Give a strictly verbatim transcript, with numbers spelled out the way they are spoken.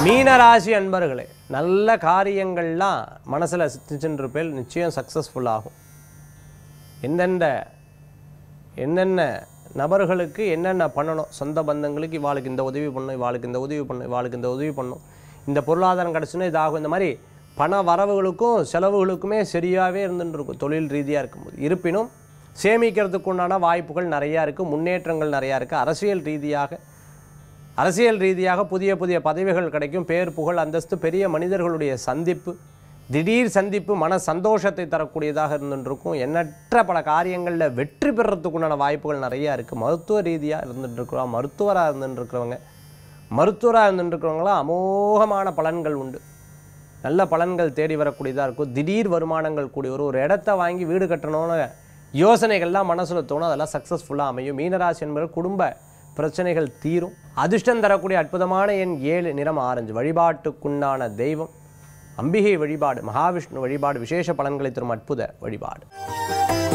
மீனராசி அன்பர்களே, நல்ல காரியங்கள்லாம் மனசில் சித்திச்சுருப்பேல் நிச்சயம் சக்ஸஸ்ஃபுல் ஆகும். எந்தெந்த என்னென்ன நபர்களுக்கு என்னென்ன பண்ணணும், சொந்த பந்தங்களுக்கு இவாளுக்கு இந்த உதவி பண்ணணும், இவாளுக்கு இந்த உதவி பண்ணணும், இவாளுக்கு இந்த உதவி பண்ணணும், இந்த பொருளாதாரம் கிடச்சுன்னா இதாகும், இந்த மாதிரி பண வரவுகளுக்கும் செலவுகளுக்குமே சரியாகவே இருந்துட்டு இருக்கும் தொழில் ரீதியாக இருக்கும்போது. இருப்பினும் சேமிக்கிறதுக்கு உண்டான வாய்ப்புகள் நிறையா இருக்குது, முன்னேற்றங்கள் நிறையா இருக்குது. அரசியல் ரீதியாக அரசியல் ரீதியாக புதிய புதிய பதவிகள் கிடைக்கும், பேர் புகழ் அந்தஸ்து, பெரிய மனிதர்களுடைய சந்திப்பு, திடீர் சந்திப்பு மன சந்தோஷத்தை தரக்கூடியதாக இருந்துருக்கும். எண்ணற்ற பல காரியங்களில் வெற்றி பெறத்துக்குண்டான வாய்ப்புகள் நிறையா இருக்குது. மருத்துவ ரீதியாக இருந்துட்டுருக்குறோம், மருத்துவராக இருந்துட்டுருக்கிறவங்க மருத்துவராக இருந்துட்டுருக்கிறவங்களாம் அமோகமான பலன்கள் உண்டு, நல்ல பலன்கள் தேடி வரக்கூடியதாக இருக்கும். திடீர் வருமானங்கள் கூடி வரும். ஒரு இடத்த வாங்கி வீடு கட்டணும்னு யோசனைகள்லாம் மனசில் தோணும், அதெல்லாம் சக்ஸஸ்ஃபுல்லாக அமையும். மீனராசி என்பது குடும்ப பிரச்சனைகள் தீரும். அதிர்ஷ்டம் தரக்கூடிய அற்புதமான எண் ஏழு, நிறம் ஆரஞ்சு. வழிபாட்டுக்குண்டான தெய்வம் அம்பிகை வழிபாடு, மகாவிஷ்ணு வழிபாடு விசேஷ பலன்களை தரும் அற்புத வழிபாடு.